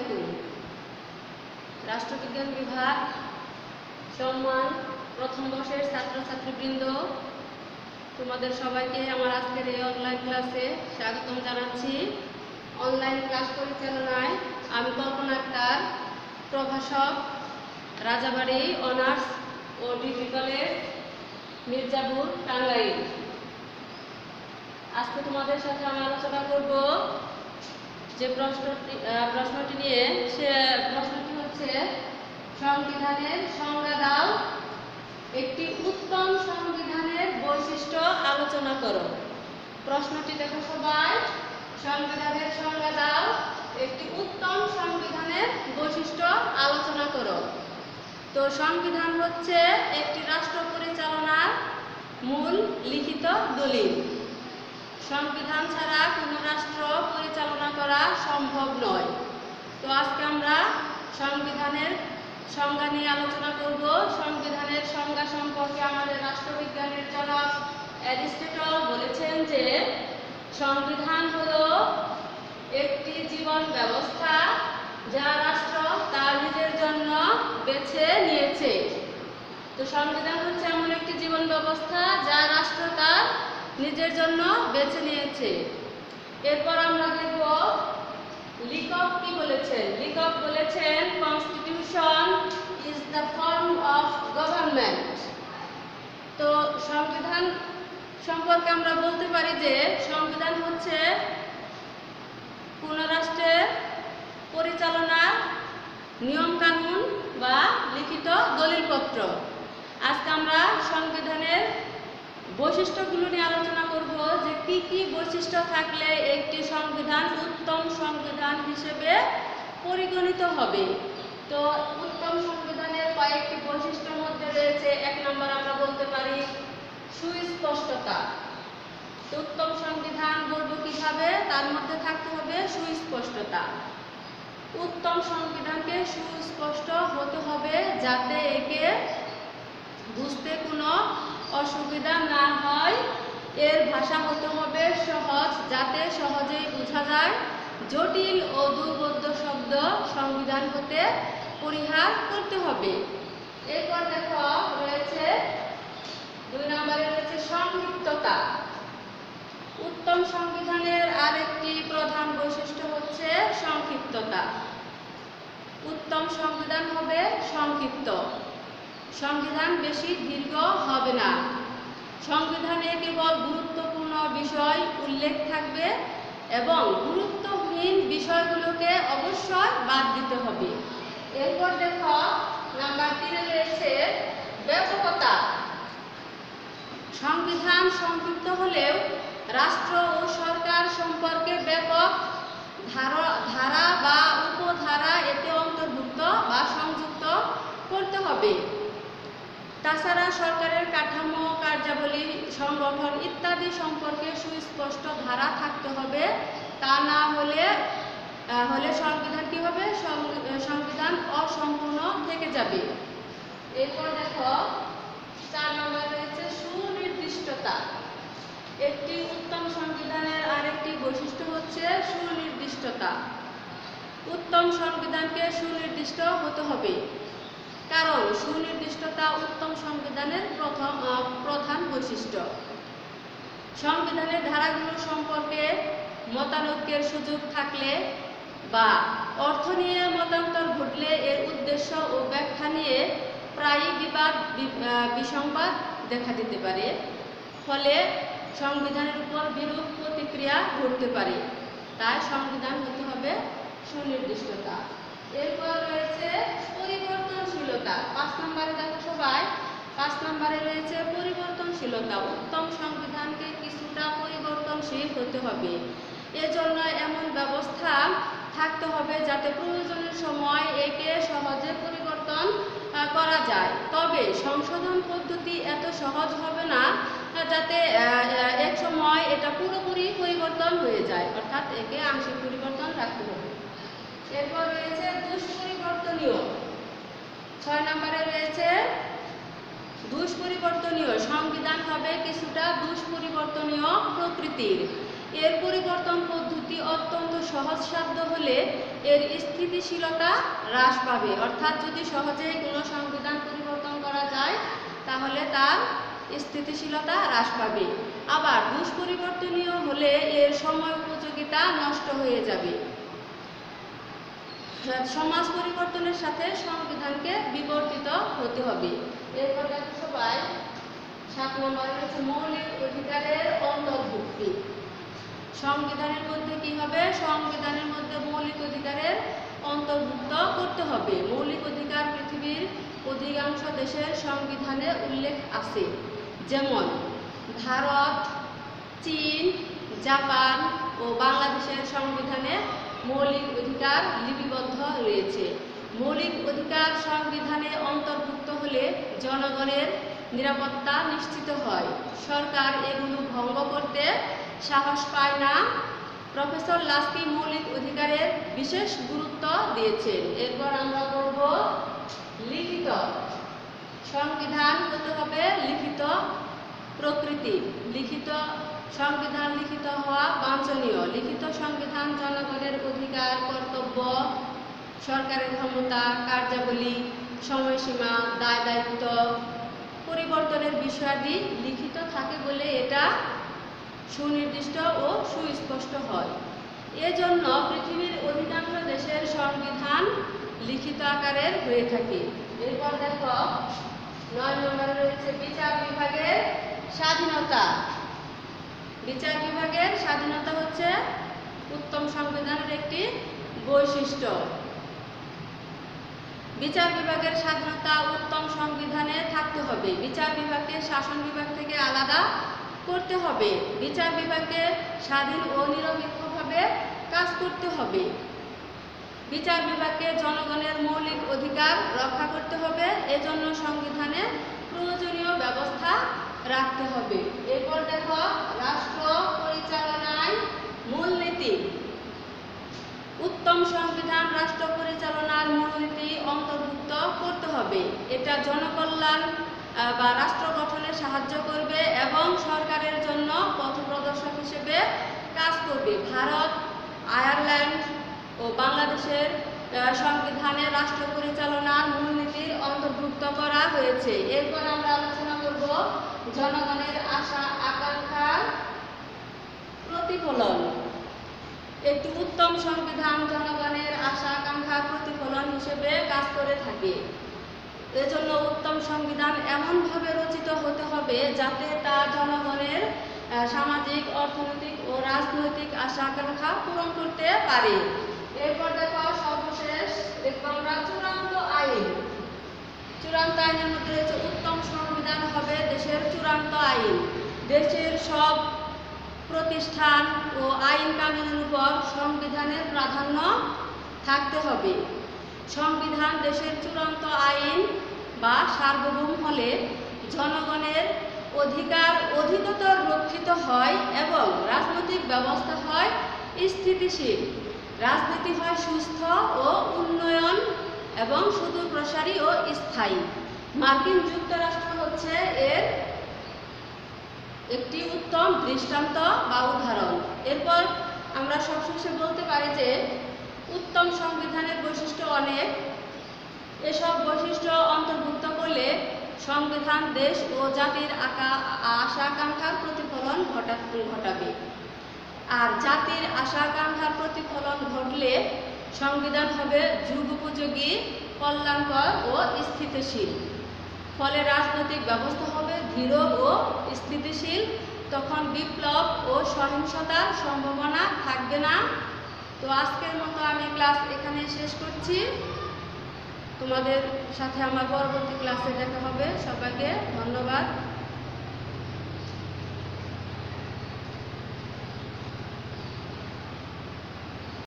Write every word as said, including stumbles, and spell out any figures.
আলাইকুম। রাষ্ট্রবিজ্ঞান বিভাগ সম্মান প্রথম বর্ষের ছাত্রছাত্রীবৃন্দ, তোমাদের সবাইকে আমার আজকের এই অনলাইন ক্লাসে স্বাগতম জানাচ্ছি। অনলাইন ক্লাস পরিচালনায় আমি কল্পনা আক্তার, প্রভাষক, রাজাবাড়ি অনার্স ও ডিগ্রি কলেজ, মির্জাপুর, টাঙ্গাইল। আজকে তোমাদের সাথে আমি আলোচনা করব যে প্রশ্নটি প্রশ্নটি নিয়ে সে প্রশ্নটি হচ্ছে, সংবিধানের সংজ্ঞা দাও, একটি উত্তম সংবিধানের বৈশিষ্ট্য আলোচনা করো। প্রশ্নটি দেখো সবাই, সংবিধানের সংজ্ঞা দাও, একটি উত্তম সংবিধানের বৈশিষ্ট্য আলোচনা করো। তো সংবিধান হচ্ছে একটি রাষ্ট্র পরিচালনার মূল লিখিত দলিল। সংবিধান ছাড়া কোনো রাষ্ট্র পরিচালনা করা সম্ভব নয়। তো আজকে আমরা সংবিধানের সংজ্ঞা নিয়ে আলোচনা করব। সংবিধানের সংজ্ঞা সম্পর্কে আমাদের রাষ্ট্রবিজ্ঞানের জনক অ্যারিস্টটল বলেছেন যে, সংবিধান হলো একটি জীবন ব্যবস্থা যা রাষ্ট্র তার নিজের জন্য বেছে নিয়েছে। তো সংবিধান হচ্ছে এমন একটি জীবন ব্যবস্থা যা রাষ্ট্র তার নিজের জন্য বেছে নিয়েছে। এরপর আমরা দেখব লেখক কি বলেছেন। লেখক বলেছেন, constitution is the form of government. তো সংবিধান সম্পর্কে আমরা বলতে পারি যে, সংবিধান হচ্ছে কোন রাষ্ট্রের পরিচালনার নিয়ম কানুন বা লিখিত দলিলপত্র। আজকে আমরা সংবিধানের বৈশিষ্ট্যগুলো নিয়ে আলোচনা করব, যে কি কি বৈশিষ্ট্য থাকলে একটি সংবিধান উত্তম সংবিধান হিসেবে পরিগণিত হবে। তো উত্তম সংবিধানের কয়েকটি বৈশিষ্ট্যের মধ্যে রয়েছে, এক নম্বর আমরা বলতে পারি সুস্পষ্টতা। উত্তম সংবিধান বলবো কিভাবে, তার মধ্যে থাকতে হবে সুস্পষ্টতা। উত্তম সংবিধানকে সুস্পষ্ট হতে হবে, যাতে একে বুঝতে কোনো অসুবিধা না হয়। এর ভাষা হতে হবে সহজ, যাতে সহজেই বোঝা যায়। জটিল ও দুর্বোধ্য শব্দ সংবিধান হতে পরিহার করতে হবে। এরপর দেখো রয়েছে দুই নম্বরে রয়েছে সংক্ষিপ্ততা। উত্তম সংবিধানের আরেকটি প্রধান বৈশিষ্ট্য হচ্ছে সংক্ষিপ্ততা। উত্তম সংবিধান হবে সংক্ষিপ্ত। সংবিধান বেশি দীর্ঘ হবে না। সংবিধানে কেবল গুরুত্বপূর্ণ বিষয় উল্লেখ থাকবে এবং গুরুত্বহীন বিষয়গুলোকে অবশ্যই বাদ দিতে হবে। এরপর দেখো নাম্বার তিনে রয়েছে ব্যাপকতা। সংবিধান সংক্ষিপ্ত হলেও রাষ্ট্র ও সরকার সম্পর্কে ব্যাপক ধারা বা উপধারা এতে অন্তর্ভুক্ত বা সংযুক্ত করতে হবে। তাছাড়া সরকারের কাঠামো, কার্যাবলী, সংগঠন ইত্যাদি সম্পর্কে সুস্পষ্ট ধারা থাকতে হবে। তা না হলে হলে সংবিধান কি হবে, সংবিধান অসম্পূর্ণ থেকে যাবে। এরপর দেখো চার নম্বর রয়েছে সুনির্দিষ্টতা। একটি উত্তম সংবিধানের আরেকটি বৈশিষ্ট্য হচ্ছে সুনির্দিষ্টতা। উত্তম সংবিধানকে সুনির্দিষ্ট হতে হবে, কারণ সুনির্দিষ্টতা উত্তম সংবিধানের প্রথম প্রধান বৈশিষ্ট্য। সংবিধানের ধারাগুলো সম্পর্কে মতানৈক্যের সুযোগ থাকলে বা অর্থ নিয়ে মতান্তর ঘটলে এর উদ্দেশ্য ও ব্যাখ্যা নিয়ে প্রায়ই বিবাদ বিসংবাদ দেখা দিতে পারে। ফলে সংবিধানের উপর বিরূপ প্রতিক্রিয়া ঘটতে পারে। তাই সংবিধান হতে হবে সুনির্দিষ্টতা। এরপর রয়েছে পরিবর্তনশীলতা। পাঁচ নম্বরে দেখো সবাই, পাঁচ নম্বরে রয়েছে পরিবর্তনশীলতা। উত্তম সংবিধানকে কিছুটা পরিবর্তনশীল হতে হবে। এজন্য এমন ব্যবস্থা থাকতে হবে যাতে প্রয়োজনের সময় একে সহজে পরিবর্তন করা যায়। তবে সংশোধন পদ্ধতি এত সহজ হবে না যাতে এক সময় এটা পুরোপুরি পরিবর্তন হয়ে যায়, অর্থাৎ একে আংশিক পরিবর্তন রাখতে হবে। এরপর রয়েছে দুষ্পরিবর্তনীয়। ছয় নম্বরে রয়েছে দুষ্পরিবর্তনীয়। সংবিধান হবে কিছুটা দুষ্পরিবর্তনীয় প্রকৃতির। এর পরিবর্তন পদ্ধতি অত্যন্ত সহজসাধ্য হলে এর স্থিতিশীলতা হ্রাস পাবে। অর্থাৎ যদি সহজেই কোনো সংবিধান পরিবর্তন করা যায় তাহলে তার স্থিতিশীলতা হ্রাস পাবে। আবার দুষ্পরিবর্তনীয় হলে এর সময় উপযোগিতা নষ্ট হয়ে যাবে। সমাজ পরিবর্তনের সাথে সংবিধানকে বিবর্তিত হতে হবে। এরপর দেখো সবাই সাত নম্বরে হচ্ছে মৌলিক অধিকারের অন্তর্ভুক্তি। সংবিধানের মধ্যে কি হবে? সংবিধানের মধ্যে মৌলিক অধিকারের অন্তর্ভুক্ত করতে হবে। মৌলিক অধিকার পৃথিবীর অধিকাংশ দেশের সংবিধানে উল্লেখ আছে, যেমন ভারত, চীন, জাপান ও বাংলাদেশের সংবিধানে মৌলিক অধিকার লিপিবদ্ধ রয়েছে। মৌলিক অধিকার সংবিধানে অন্তর্ভুক্ত হলে জনগণের নিরাপত্তা নিশ্চিত হয়। সরকার এগুলো ভঙ্গ করতে সাহস পায় না। প্রফেসর লাস্কি মৌলিক অধিকারের বিশেষ গুরুত্ব দিয়েছেন। এরপর আমরা পড়ব লিখিত। সংবিধান হতে হবে লিখিত প্রকৃতি। লিখিত সংবিধান লিখিত হওয়া বাঞ্ছনীয়। লিখিত সংবিধান জনগণের অধিকার, কর্তব্য, সরকারের ক্ষমতা, কার্যাবলী, সময়সীমা, দায় দায়িত্ব পরিবর্তনের বিষয়াদি লিখিত থাকে বলে এটা সুনির্দিষ্ট ও সুস্পষ্ট হয়। এজন্য পৃথিবীর অধিকাংশ দেশের সংবিধান লিখিত আকারের হয়ে থাকে। এরপর দেখো নয় নম্বরে রয়েছে বিচার বিভাগের স্বাধীনতা। বিচার বিভাগের স্বাধীনতা হচ্ছে উত্তম সংবিধানের একটি বৈশিষ্ট্য। বিচার বিভাগের স্বাধীনতা উত্তম সংবিধানে থাকতে হবে। বিচার বিভাগকে শাসন বিভাগ থেকে আলাদা করতে হবে। বিচার বিভাগকে স্বাধীন ও নিরপেক্ষভাবে কাজ করতে হবে। বিচার বিভাগকে জনগণের মৌলিক অধিকার রক্ষা করতে হবে। এজন্য সংবিধানে প্রয়োজনীয় ব্যবস্থা রাখতে হবে। এরপর দেখো রাষ্ট্র পরিচালনায় মূলনীতি। উত্তম সংবিধান রাষ্ট্র পরিচালনার মূলনীতি অন্তর্ভুক্ত করতে হবে। এটা জনকল্যাণ বা রাষ্ট্র গঠনে সাহায্য করবে এবং সরকারের জন্য পথপ্রদর্শক হিসেবে কাজ করবে। ভারত, আয়ারল্যান্ড ও বাংলাদেশের সংবিধানে রাষ্ট্র পরিচালনার মূলনীতির অন্তর্ভুক্ত করা হয়েছে। এরপর আমরা আলোচনা করব জনগণের আশা আকাঙ্ক্ষার প্রতিফলন। একটি উত্তম সংবিধান জনগণের আশা আকাঙ্ক্ষার প্রতিফলন হিসেবে কাজ করে থাকে। এজন্য উত্তম সংবিধান এমনভাবে রচিত হতে হবে যাতে তা জনগণের সামাজিক, অর্থনৈতিক ও রাজনৈতিক আশা আকাঙ্ক্ষা পূরণ করতে পারে। এরপর দেখো সর্বশেষ দেখবো আমরা চূড়ান্ত আইন। চূড়ান্ত আইনের মধ্যে রয়েছে উত্তম সংবিধান হবে দেশের চূড়ান্ত আইন। দেশের সব প্রতিষ্ঠান ও আইন কানুনের উপর সংবিধানের প্রাধান্য থাকতে হবে। সংবিধান দেশের চূড়ান্ত আইন বা সার্বভৌম হলে জনগণের অধিকার অধিকতর রক্ষিত হয় এবং রাজনৈতিক ব্যবস্থা হয় স্থিতিশীল, রাজনীতি হয় সুস্থ ও উন্নয়ন এবং সুদূর প্রসারী ও স্থায়ী। মার্কিন যুক্তরাষ্ট্র হচ্ছে এর একটি উত্তম দৃষ্টান্ত বা উদাহরণ। এরপর আমরা সবশেষে বলতে পারি যে উত্তম সংবিধানের বৈশিষ্ট্য অনেক। এসব বৈশিষ্ট্য অন্তর্ভুক্ত করলে সংবিধান দেশ ও জাতির আশা আকাঙ্ক্ষার প্রতিফলন ঘটাবে। আর জাতির আশা আকাঙ্ক্ষার প্রতিফলন ঘটলে সংবিধান হবে যুগোপযোগী, কল্যাণকর ও স্থিতিশীল। ফলে রাজনৈতিক ব্যবস্থা হবে দৃঢ় ও স্থিতিশীল। তখন বিপ্লব ও সহিংসতার সম্ভাবনা থাকবে না। তো আজকের মতো আমি ক্লাস এখানে শেষ করছি। তোমাদের সাথে আমার পরবর্তী ক্লাসে